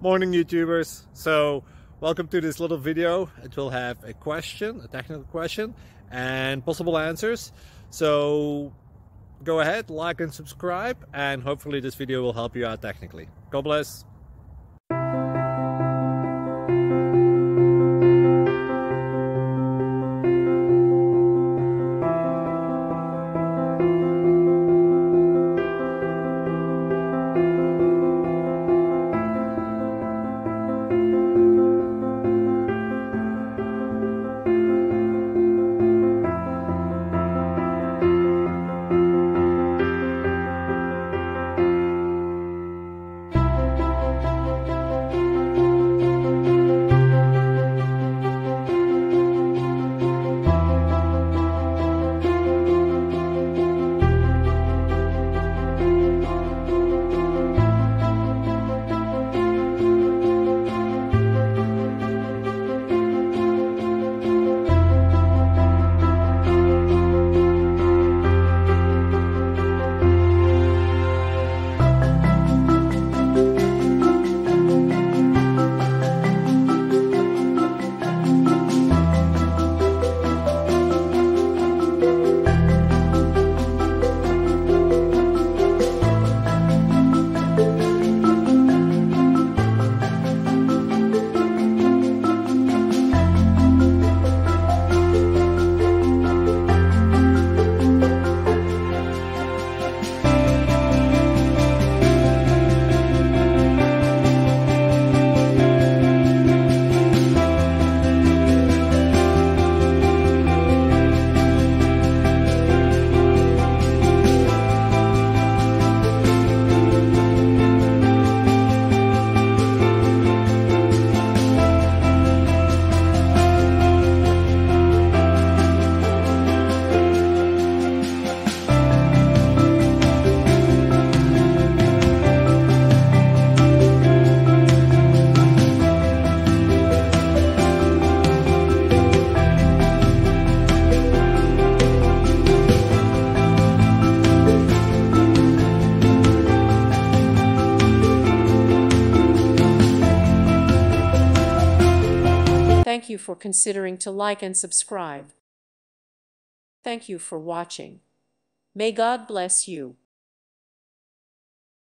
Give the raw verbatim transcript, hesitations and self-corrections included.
Morning YouTubers. So welcome to this little video. It will have a question, a technical question, and possible answers. So go ahead, like and subscribe, and hopefully this video will help you out technically. God bless. Thank you for considering to like and subscribe. Thank you for watching. May God bless you.